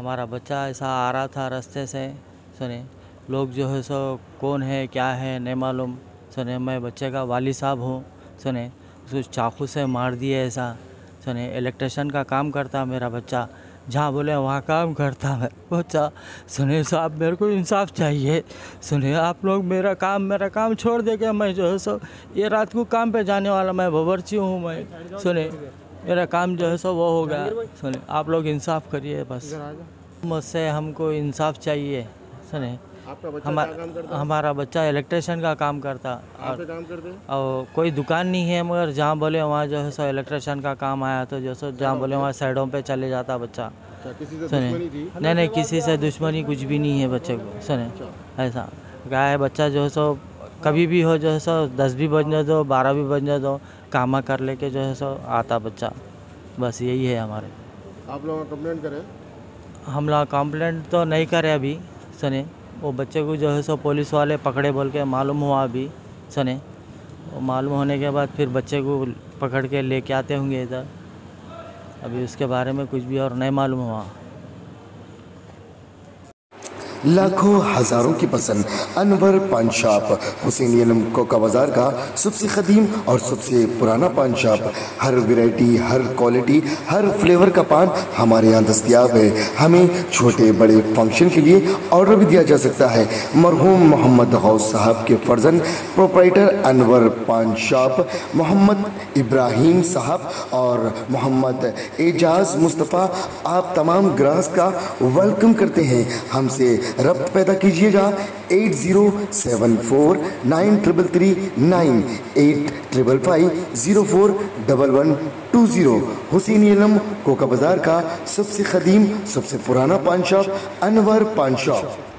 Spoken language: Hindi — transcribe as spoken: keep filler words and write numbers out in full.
हमारा बच्चा ऐसा आ रहा था रास्ते से, सुने लोग जो है सो कौन है क्या है नहीं मालूम, सुने मैं बच्चे का वाली साहब हूँ, सुने उसको चाकू से मार दिए ऐसा, सुने इलेक्ट्रिशियन का काम करता मेरा बच्चा, जहाँ बोले वहाँ काम करता है बच्चा। सुने साहब मेरे को इंसाफ चाहिए, सुने आप लोग मेरा काम मेरा काम छोड़ दे के मैं जो है सो ये रात को काम पे जाने वाला मैं बावर्ची हूँ मैं, सुने मेरा काम जो है सो वो हो गया, सुने आप लोग इंसाफ करिए बस, मुझसे हमको इंसाफ चाहिए। सुने आपका बच्चा हमा, क्या काम करता है? हमारा बच्चा इलेक्ट्रिशियन का काम करता आप पे काम करते हैं? और कोई दुकान नहीं है, मगर जहाँ बोले वहाँ जो है सो इलेक्ट्रिशियन का काम आया तो जो सो जहाँ बोले वहाँ साइडों पे चले जाता बच्चा। अच्छा, किसी से सुने दुश्मनी थी? नहीं नहीं किसी से दुश्मनी कुछ भी नहीं है बच्चे को, सुने ऐसा क्या है बच्चा जो है सो कभी भी हो जो है सो दस भी बजने दो बारह भी बजने दो कामा कर लेके जो है सो आता बच्चा, बस यही है हमारे। आप लोग कंप्लेंट करें? हम लोग कंप्लेंट तो नहीं करे अभी, सुने वो बच्चे को जो है सो पुलिस वाले पकड़े बोल के मालूम हुआ अभी, सुने वो मालूम होने के बाद फिर बच्चे को पकड़ के लेके आते होंगे इधर, अभी उसके बारे में कुछ भी और नहीं मालूम हुआ। लाखों हजारों की पसंद अनवर पान शॉप हुसैनियन कोका बाजार का सबसे कदीम और सबसे पुराना पान शॉप। हर वैरायटी हर क्वालिटी हर फ्लेवर का पान हमारे यहाँ दस्तियाब है। हमें छोटे बड़े फंक्शन के लिए ऑर्डर भी दिया जा सकता है। मरहूम मोहम्मद गौस साहब के फर्जन प्रोप्राइटर अनवर पान शॉप मोहम्मद इब्राहिम साहब और मोहम्मद एजाज मुस्तफ़ा आप तमाम ग्राहक का वेलकम करते हैं। हमसे रब्त पैदा कीजिएगा eight zero seven four nine triple three nine eight triple five zero four double one two zero. हुसैनियन कोका बाजार का सबसे कदीम सबसे पुराना पान शॉप अनवर पान शॉप।